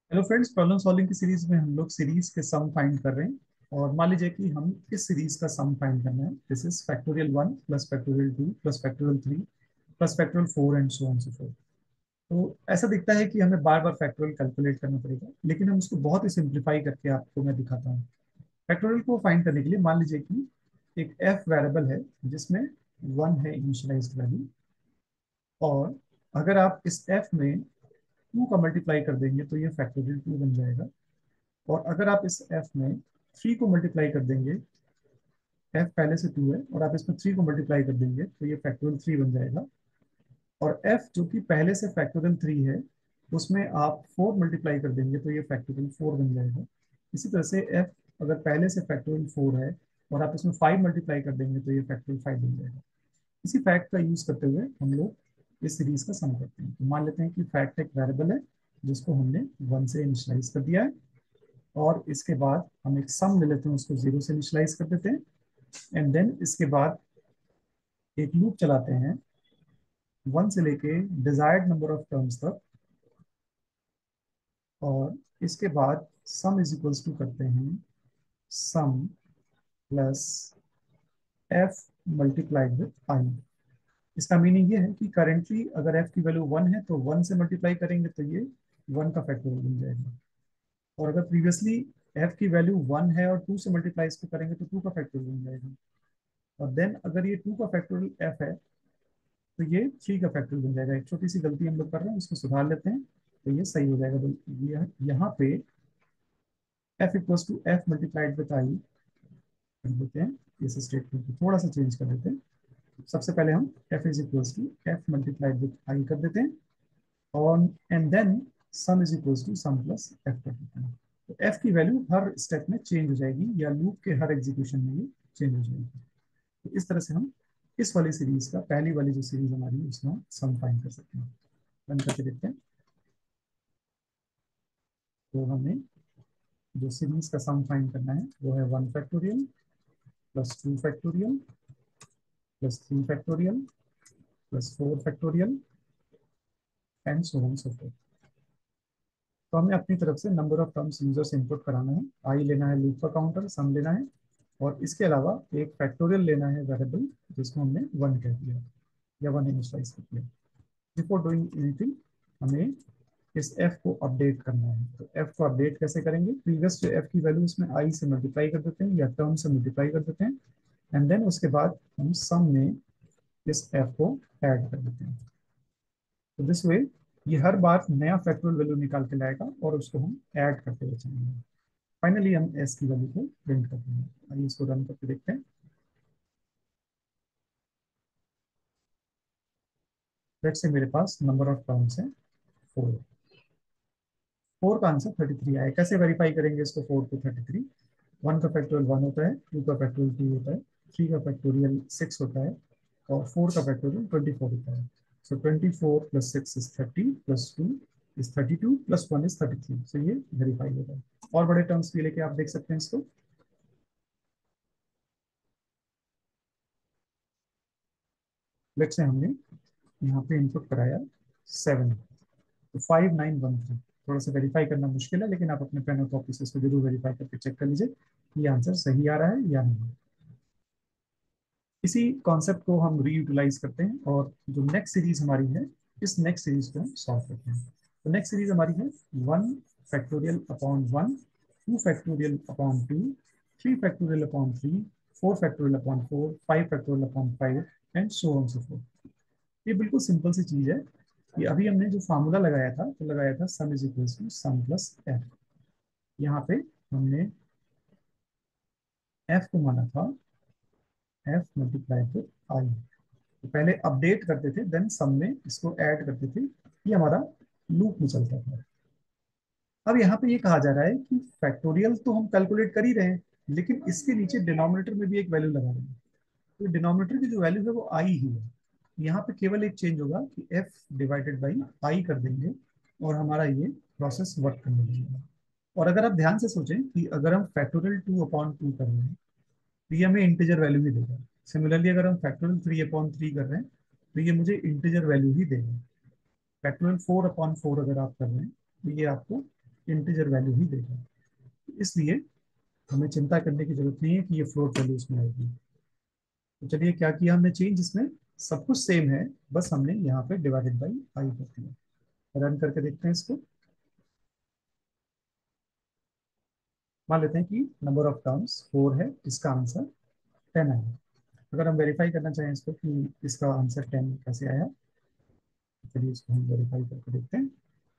Hello friends, problem solving की series में हम लोग सीरीज के सम फाइंड कर रहे हैं। और मान लीजिए कि हम इस सीरीज का सम फाइंड करना है। This is factorial 1 plus factorial 2 plus factorial 3 plus factorial 4 and so on so forth. तो ऐसा दिखता है कि हमें बार बार फैक्टोरियल कैलकुलेट करना पड़ेगा, लेकिन हम उसको बहुत ही सिंप्लीफाई करके आपको मैं दिखाता हूँ। फैक्टोरियल को फाइंड करने के लिए मान लीजिए कि एक एफ वेरिएबल है जिसमें 1 है इनिशियलाइज्ड वैल्यू। और अगर आप इस एफ में 2 का मल्टीप्लाई कर देंगे तो ये फैक्टोरियल 2 बन जाएगा। और अगर आप इस f में 3 को मल्टीप्लाई कर देंगे, f पहले से 2 है और आप इसमें 3 को मल्टीप्लाई कर देंगे तो ये फैक्टोरियल 3 बन जाएगा। और f जो कि पहले से फैक्टोरियल 3 है, उसमें आप 4 मल्टीप्लाई कर देंगे तो ये फैक्टोरियल 4 बन जाएगा। इसी तरह से f अगर पहले से फैक्टोरियल 4 है और आप इसमें 5 मल्टीप्लाई कर देंगे तो ये फैक्टोरियल 5 बन जाएगा। इसी फैक्ट का यूज करते हुए हम लोग इस सीरीज का सम करते हैं। तो मान लेते हैं कि फैक्ट एक वेरिएबल है जिसको हमने 1 से इनिशियलाइज कर दिया है। और इसके बाद हम एक सम ले लेते हैं, उसको 0 से इनिशियलाइज कर देते हैं। एंड देन इसके बाद एक लूप चलाते हैं 1 से लेके डिजायर्ड नंबर ऑफ टर्म्स तक। और इसके बाद सम इज इक्वल्स टू करते हैं sum plus F multiplied with I. इसका मीनिंग ये है कि करेंटली अगर एफ की वैल्यू 1 है तो 1 से मल्टीप्लाई करेंगे तो ये 1 का फैक्टोरियल बन जाएगा। और अगर प्रीवियसली एफ की वैल्यू 1 है और 2 से मल्टीप्लाई इसको करेंगे तो 2 का फैक्टोरियल बन जाएगा। और देन अगर ये 2 का फैक्टोरियल एफ है तो ये 3 का फैक्टोरियल बन जाएगा। एक छोटी सी गलती हम लोग कर रहे हैं, उसको सुधार लेते हैं तो ये सही हो जाएगा। तो ये यहाँ पे F equals to F multiplied with I कर देते हैं। इस स्टेटमेंट को थोड़ा सा चेंज कर देते हैं। सबसे पहले हम F is equals to F multiplied with I कर देते हैं। और and then sum is equals to sum plus F कर देते हैं। तो एफ की वैल्यू हर स्टेप में चेंज हो जाएगी या लूप के हर एग्जीक्यूशन में ये चेंज हो जाएगी। तो इस तरह से हम इस वाली सीरीज का, पहली वाली जो सीरीज हमारी है, उसमें सम फाइंड कर सकते हैं। रन करके देखते हैं। तो हमें जो सीरीज का सम फाइंड करना है वो है 1 factorial plus 2 factorial plus 3 factorial plus 4 factorial and so on so forth. तो हमें अपनी तरफ से नंबर ऑफ टर्म्स यूजर से इनपुट कराना है। आई लेना है लूप का काउंटर, सम लेना है, और इसके अलावा एक फैक्टोरियल लेना है वेरिएबल जिसको हमने 1 कह दिया या 1 इनिशियलाइज कर दिया। बिफोर डूइंग एनीथिंग हमें इस f को अपडेट करना है। तो f को अपडेट कैसे करेंगे? प्रीवियस जो f की वैल्यू उसमें i से मल्टीप्लाई कर देते हैं या टर्म से मल्टीप्लाई कर देते हैं। एंड देन उसके बाद हम सम में इस f को ऐड कर देते हैं। तो दिस वे ये हर बार नया फैक्टोरियल वैल्यू निकाल के लाएगा और उसको हम ऐड करते हुए चलेंगे। फाइनली हम s की वैल्यू को प्रिंट करते हैं। आइए इसको रन करके देखते हैं। लेट्स से मेरे पास नंबर ऑफ टर्म्स है 4। 4 का आंसर 33 आया। कैसे वेरीफाई करेंगे इसको? 4 को 33, 1 का फैक्टोरियल 1 होता है, 2 का फैक्टोरियल 2 होता है, 3 का फैक्टोरियल 6 होता है, और 4 का फैक्टोरियल 24 होता है। So 24 plus 6 is 30 plus 2 is 32 plus 1 is 33। So ये वेरीफाई होगा। और बड़े टर्म्स भी लेके आप देख सकते हैं इसको। लेट्स से हमने यहाँ पे इनपुट कराया 7, तो 5913। थोड़ा सा वेरीफाई करना मुश्किल है, लेकिन आप अपने पेन और कॉपी से इसको जरूर वेरीफाई करके चेक कर लीजिए कि ये आंसर सही आ रहा है या नहीं। इसी कॉन्सेप्ट को हम रीयूटिलाइज करते हैं और जो नेक्स्ट सीरीज हमारी है, इस नेक्स्ट सीरीज को हम सॉल्व करते हैं। तो नेक्स्ट सीरीज हमारी है 1 factorial upon 1, 2 factorial upon 2, 3 factorial upon 3, 4 factorial upon 4, 5 factorial upon 5 and so on so forth. ये बिल्कुल सिंपल सी चीज है। ये अभी हमने जो फार्मूला लगाया था, तो लगाया था sum is equal to sum plus F. यहाँ पे हमने एफ को माना था एफ मल्टीप्लाई विथ आई। तो पहले अपडेट करते थे, देन सम में इसको ऐड करते थे। ये हमारा लूप में चलता था। अब यहाँ पे ये कहा जा रहा है कि फैक्टोरियल तो हम कैलकुलेट कर ही रहे हैं, लेकिन इसके नीचे डिनोमिनेटर में भी एक वैल्यू लगा रहे हैं। तो डिनोमिनेटर की जो वैल्यू है वो आई ही है। यहाँ पे केवल एक चेंज होगा कि एफ डिवाइडेड बाई आई कर देंगे और हमारा ये प्रोसेस वर्क करने लगेगा। और अगर आप ध्यान से सोचें कि अगर हम फैक्टोरियल 2/2 कर रहे हैं तो ये हमें इंटीजर वैल्यू ही देगा। सिमिलरली अगर हम फैक्टोरियल 3/3 कर रहे हैं तो ये मुझे इंटीजर वैल्यू ही देगा। फैक्टोरियल 4/4 अगर आप कर रहे हैं तो ये आपको इंटीजर वैल्यू ही देगा, इसलिए हमें चिंता करने की जरूरत नहीं है कि ये फ्लोट वैल्यू उसमें आएगी। तो चलिए क्या किया हमने चेंज, इसमें सब कुछ सेम है, बस हमने यहाँ पे डिवाइडेड बाई आई कर दिया। रन करके देखते हैं इसको। मान लेते हैं कि नंबर ऑफ टर्म्स 4 है, इसका आंसर 10 आया। अगर हम वेरीफाई करना चाहें इसको कि इसका आंसर 10 कैसे आया, चलिए इसको हम वेरीफाई करके देखते हैं।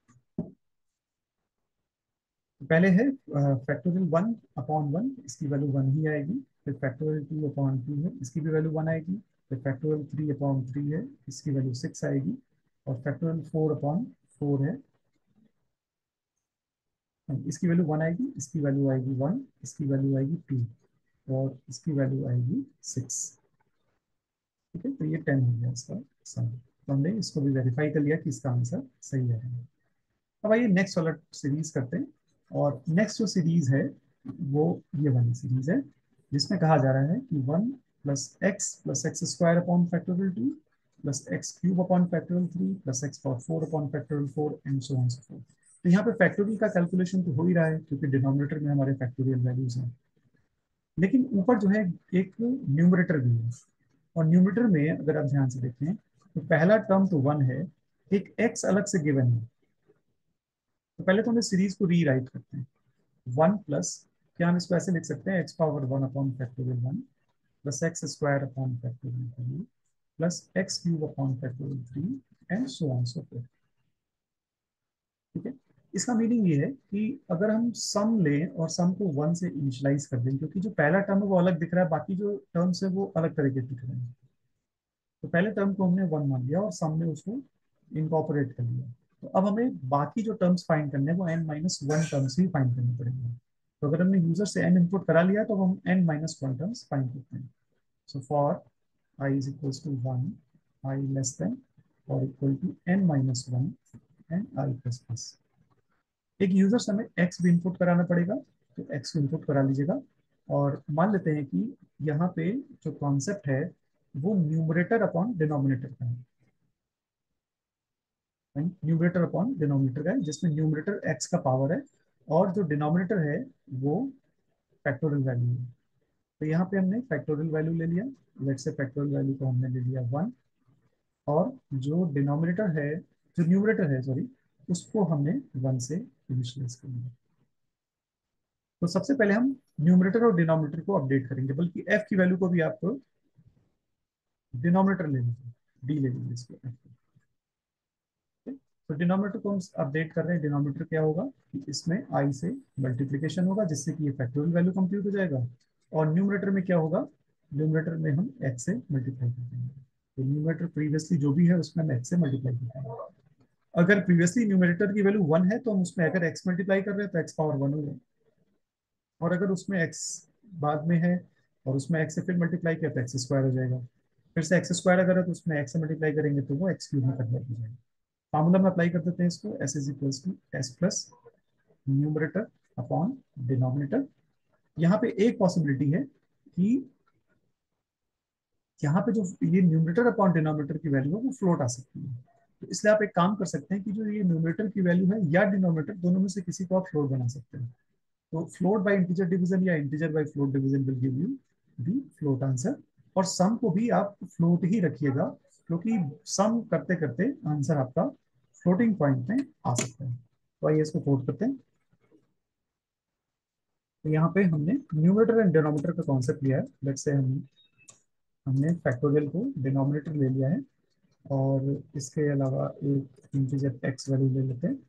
तो पहले है फैक्टोरियल 1/1, इसकी वैल्यू 1 ही आएगी। फिर फैक्टोरियल 2/2 है, इसकी भी वैल्यू 1 आएगी। फिर फैक्टोरियल 3/3 है, इसकी वैल्यू 6 आएगी। और फैक्टोरियल 4/4 है, इसकी वैल्यू 1 आएगी, इसकी वैल्यू आएगी 1, इसकी वैल्यू आएगी 2, और इसकी वैल्यू आएगी 6। ठीक है, तो ये 10 हो गया इसका सम। तो हमने इसको भी वेरीफाई कर लिया कि इसका आंसर सही है। अब आइए नेक्स्ट वाला सीरीज करते हैं। और नेक्स्ट जो सीरीज है वो ये वाली सीरीज है, जिसमें कहा जा रहा है कि 1 + x + x² upon factorial 2 +x³ upon factorial 3 +x⁴ upon factorial 4 and so on so forth. तो यहाँ पे फैक्टोरियल का कैलकुलेशन तो हो ही रहा है क्योंकि डिनोमिनेटर में हमारे फैक्टोरियल वैल्यूज हैं, लेकिन ऊपर जो है एक न्यूमरेटर भी है। और न्यूमरेटर में अगर आप ध्यान से देखें तो पहला टर्म तो 1 है, एक x अलग से गिवन है। तो पहले तो हम इस सीरीज को रीराइट करते हैं। 1 प्लस, क्या हम इसको ऐसे लिख सकते हैं, x⁴ 1 upon factorial 1 +x² upon factorial 2 +x³ upon factorial 3 and so on so forth. ठीक है, इसका मीनिंग ये है कि अगर हम सम लें और सम को 1 से इनिशियलाइज कर दें, क्योंकि जो पहला टर्म है वो अलग दिख रहा है, बाकी जो टर्म्स है वो अलग तरीके के दिख रहे हैं। तो पहले टर्म को हमने 1 मान लिया और सम में उसको इनकॉर्पोरेट कर लिया। तो अब हमें बाकी जो टर्म्स फाइंड करने हैं वो n-1 टर्म्स ही फाइंड करने पड़ेंगे। तो अगर हमने यूजर से n इनपुट करा लिया तो हम n-1 टर्म्स फाइंड करते हैं। So for I is equals to 1, I less than or equal to n-1 and I plus plus। एक यूजर से हमें x भी इनपुट कराना पड़ेगा, तो x इनपुट करा लीजिएगा। और मान लेते हैं कि यहाँ पे जो कॉन्सेप्ट है वो न्यूमरेटर अपॉन डिनोमिनेटर का है, न्यूमरेटर अपॉन डिनोमिनेटर का है, जिसमें न्यूमरेटर x का पावर है और जो डिनोमिनेटर है वो फैक्टोरियल वैल्यू है। तो यहाँ पे हमने फैक्टोरियल वैल्यू ले लिया, लेट्स से फैक्टोरियल वैल्यू को हमने ले लिया 1, और जो डिनोमिनेटर है, जो न्यूमरेटर है सॉरी, उसको हमने 1 से इनिशियलाइज कर लिया। तो सबसे पहले हम न्यूमरेटर और डिनोमिनेटर को अपडेट करेंगे, बल्कि f की वैल्यू को भी आप डिनोमिनेटर ले लीजिए, डी ले लीजिए इसको f को। तो डिनोमिनेटर को हम अपडेट कर रहे हैं, डिनोमिनेटर क्या होगा कि इसमें i से मल्टीप्लीकेशन होगा जिससे कि ये फैक्टोरियल वैल्यू कंप्यूट हो जाएगा। और न्यूमरेटर में क्या होगा, न्यूमरेटर में हम x से मल्टीप्लाई कर देंगे। तो न्यूमरेटर प्रीवियसली जो भी है उसमें हम x से मल्टीप्लाई कर देंगे। अगर प्रीवियसली न्यूमरेटर की वैल्यू 1 है तो हम उसमें अगर x मल्टीप्लाई कर रहे हैं तो x⁴ 1 हो जाएगा, और अगर उसमें x बाद में है और उसमें x से फिर मल्टीप्लाई किया तो x² हो जाएगा। फिर से x² अगर है तो उसमें x से मल्टीप्लाई करेंगे तो वो x³ में कन्वर्ट हो जाएगा। फार्मूला में अप्लाई कर देते हैं इसको, s is equals to s plus numerator upon denominator. यहाँ पे एक पॉसिबिलिटी है कि यहाँ पे जो ये न्यूमरेटर अपॉन डिनोमिनेटर की वैल्यू है वो फ्लोट आ सकती है। तो इसलिए आप एक काम कर सकते हैं कि जो ये न्यूमरेटर की वैल्यू है या डिनोमिनेटर, दोनों में से किसी को आप फ्लोट बना सकते हैं। तो फ्लोट बाय इंटीजर डिवीजन या integer by float division will give you the float answer. और सम को भी आप फ्लोट ही रखिएगा, क्योंकि सम करते करते आंसर आपका फ्लोटिंग पॉइंट में आ सकता है। तो आइए इसको कोड करते हैं। तो यहाँ पे हमने न्यूमरेटर एंड डिनोमिनेटर का कॉन्सेप्ट लिया है। लेट्स से हमने फैक्टोरियल को डिनोमिनेटर ले लिया है, और इसके अलावा एक इंटीजर एक्स वैल्यू ले लेते हैं,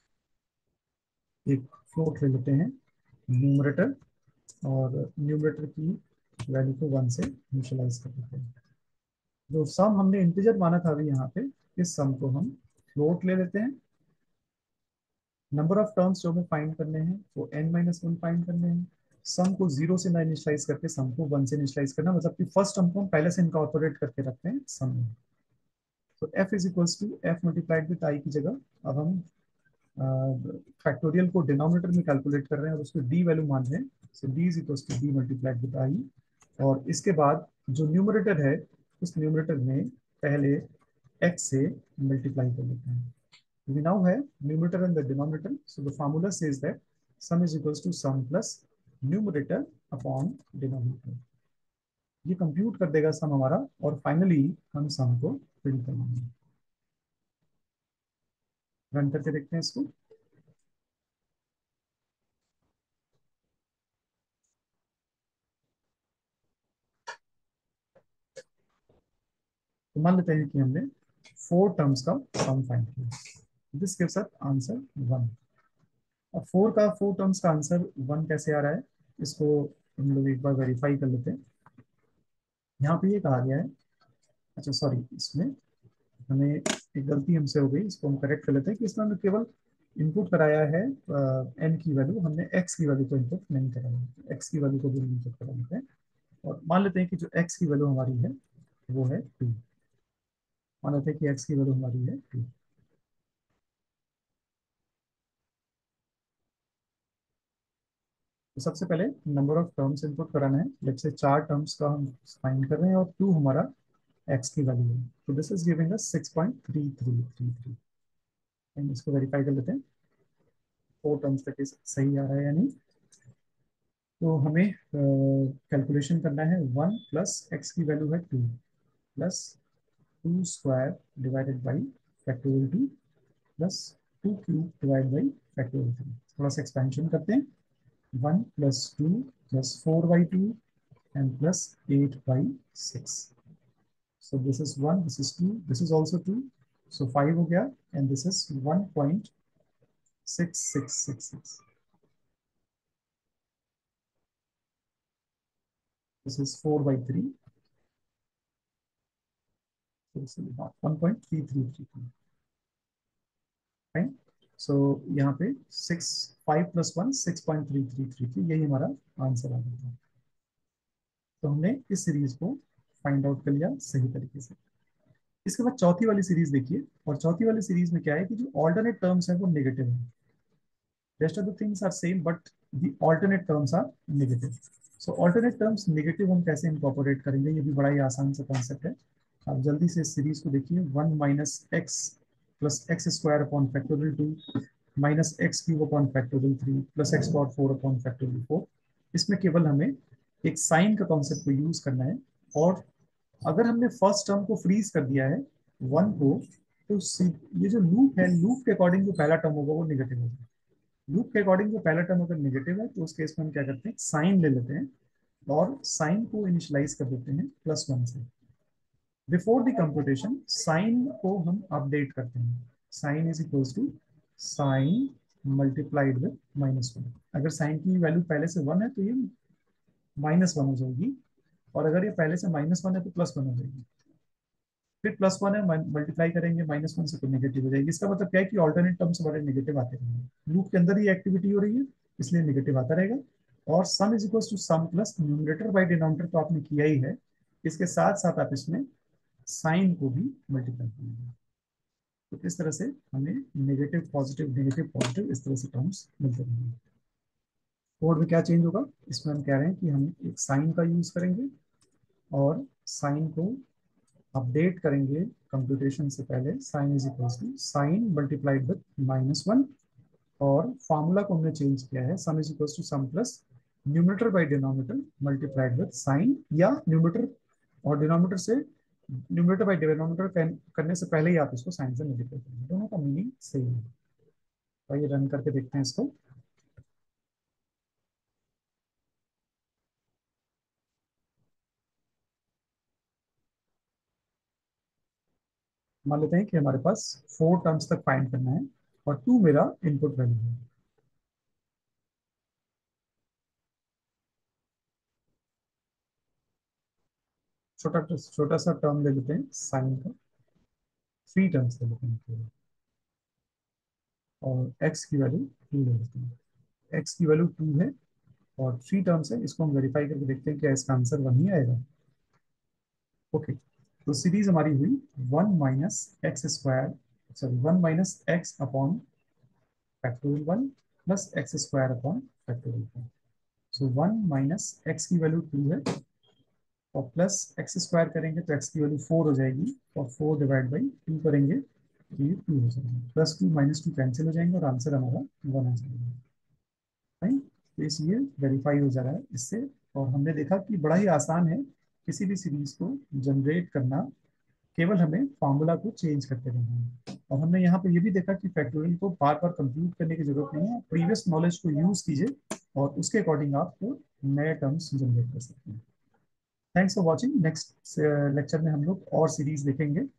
एक फ्लोट ले लेते हैं न्यूमरेटर, और न्यूमरेटर की वैल्यू को 1 से इनिशियलाइज कर देते हैं। जो सम हमने इंटीजर माना था अभी यहाँ पे, इस सम को हम फ्लोट ले लेते हैं। नंबर ऑफ टर्म्स जो हमें फाइंड करने हैं वो n-1 फाइंड करने हैं। सम को 0 से ना इनिशियलाइज करके सम को 1 से इनिशियलाइज करना, मतलब कि फर्स्ट टर्म को हम पहले से इनकॉर्पोरेट करके रखते हैं सम में। तो f is equals to f multiplied with i की जगह अब हम फैक्टोरियल को डिनोमिनेटर में कैलकुलेट कर रहे हैं और उसको d वैल्यू मान रहे हैं। So d is equals to d multiplied with i, और इसके बाद जो न्यूमरेटर है उस न्यूमरेटर में पहले x से मल्टीप्लाई कर लेते हैं। We now have numerator and the denominator. So the formula says that sum is equals to sum plus numerator upon denominator. ये कंप्यूट कर देगा सम हमारा, और फाइनली हम सम को प्रिंट करेंगे। रन करके देखते हैं इसको। तो मान लेते हैं कि हमने 4 टर्म्स का सम फाइंड किया। This gives us answer 1। अब 4 टर्म्स का आंसर 1 कैसे आ रहा है, इसको हम लोग एक बार वेरीफाई कर लेते हैं। यहाँ पे ये कहा गया है, अच्छा सॉरी, इसमें हमें एक गलती हमसे हो गई, इसको हम करेक्ट कर लेते हैं कि इसमें हमने केवल इनपुट कराया है एन की वैल्यू, हमने एक्स की वैल्यू को इनपुट नहीं कराया है। एक्स की वैल्यू को भी इनपुट करा लेते हैं, और मान लेते हैं कि जो एक्स की वैल्यू हमारी है वो है 2। मान लेते हैं कि एक्स की वैल्यू हमारी है 2। तो सबसे पहले नंबर ऑफ टर्म्स इनपुट कराना है। लेट्स से 4 टर्म्स का हम फाइंड कर रहे हैं, और 2 हमारा एक्स की वैल्यू है। तो दिस इज गिविंग अस 6.3333। इसको वेरीफाई कर लेते हैं 4 टर्म्स तक सही आ रहा है या नहीं। तो हमें कैलकुलेशन करना है 1 प्लस एक्स की वैल्यू है 2 plus 2 square divided by factorial 2 plus 2 cube divide by factorial 3। थोड़ा सा एक्सपेंशन करते हैं। 1 plus 2 plus 4/2 and plus 8/6. So this is 1, this is 2, this is also 2. So 5 हो गया, and this is 1.6666. This is 4/3. So this is 1.3333. Fine. So यहाँ पे 5 plus 1 6.3333, यही हमारा आंसर आ गया। तो हमने इस सीरीज को फाइंड आउट कर लिया सही तरीके से। इसके बाद चौथी वाली सीरीज देखिए, और चौथी वाली सीरीज में क्या है कि जो ऑल्टरनेट टर्म्स है वो नेगेटिव है। Rest of the things are same, but the alternate terms are negative. So alternate terms negative हम कैसे incorporate करेंगे, ये भी बड़ा ही आसान सा कॉन्सेप्ट है। आप जल्दी से सीरीज को देखिए। 1 minus X plus X square upon factorial 2 minus X cube upon factorial 3 plus X power 4 upon factorial 4। इसमें केवल हमें एक साइन का कॉन्सेप्ट को यूज करना है, और अगर हमने फर्स्ट टर्म को फ्रीज कर दिया है 1 को, तो ये जो लूप है, लूप के अकॉर्डिंग जो पहला टर्म होगा वो निगेटिव होगा। लूप के अकॉर्डिंग जो पहला टर्म अगर नेगेटिव है, तो उस केस में हम क्या करते हैं, साइन ले लेते हैं, और साइन को इनिशियलाइज कर देते हैं +1 से। बिफोर द कंप्यूटेशन साइन को हम अपडेट करते हैं। Sign is equal to sign multiplied with -1। अगर साइन की वैल्यू पहले से 1 है तो ये -1 हो जाएगी, और अगर ये पहले से -1 है तो +1 हो जाएगी। फिर +1 है, मल्टीप्लाई करेंगे -1 से, तो नेगेटिव हो जाएगी। इसका मतलब क्या है कि ऑल्टरनेट टर्म्स हमारे नेगेटिव आते रहेंगे। लूप के अंदर ही एक्टिविटी हो रही है, इसलिए नेगेटिव आता रहेगा। और sum is equal to sum plus numerator by denominator तो आपने किया ही है, इसके साथ साथ आप इसमें साइन को भी मल्टीप्लाई करेंगे। तो इस तरह से हमें नेगेटिव पॉजिटिव इस तरह से टर्म्स मिलते रहेंगे। कोड में क्या चेंज होगा, इसमें हम कह रहे हैं कि हम एक साइन का यूज करेंगे, और साइन को अपडेट करेंगे कंप्यूटेशन से पहले। Sign is equal to sign multiplied with -1, और फार्मूला को हमने चेंज किया है, sum is equal to sum plus numerator by denominator multiplied with sign, या न्यूमरेटर और डिनोमिनेटर से, न्यूमरेटर बाई डिनोमिनेटर करने से पहले ही आप इसको साइन से मल्टीप्लाई करेंगे। दोनों का मीनिंग सेम है। तो ये रन करके देखते हैं इसको। मान लेते हैं कि हमारे पास 4 टर्म्स तक फाइंड करना है, और 2 मेरा इनपुट वैल्यू है। छोटा सा टर्म ले लेते हैं साइन का, 3 टर्म्स ले लेते हैं, और एक्स की वैल्यू 2 ले लेते हैं। एक्स की वैल्यू 2 है, और 3 टर्म्स है, इसको हम वेरीफाई करके देखते हैं क्या इसका आंसर वही आएगा। ओके, तो सीरीज हमारी हुई 1 minus X square, sorry 1 minus X upon factorial 1 plus X square upon factorial 1। So 1 minus X की वैल्यू 2 है, और प्लस एक्स स्क्वायर करेंगे तो एक्स की वैल्यू 4 हो जाएगी, और 4 डिवाइड बाई 2 करेंगे तो ये 2 हो जाएगा, प्लस 2 माइनस 2 कैंसिल हो जाएंगे और आंसर हमारा 1 आ जाएगा। राइट, तो इसलिए वेरीफाई हो जा रहा है इससे। और हमने देखा कि बड़ा ही आसान है किसी भी सीरीज को जनरेट करना, केवल हमें फॉर्मूला को चेंज करते रहना है। और हमने यहाँ पे ये भी देखा कि फैक्टोरियल को बार बार कंप्यूट करने की जरूरत नहीं है, प्रीवियस नॉलेज को यूज कीजिए और उसके अकॉर्डिंग आप नए टर्म्स जनरेट कर सकते हैं। Thanks for watching. Next lecture में हम लोग और सीरीज देखेंगे।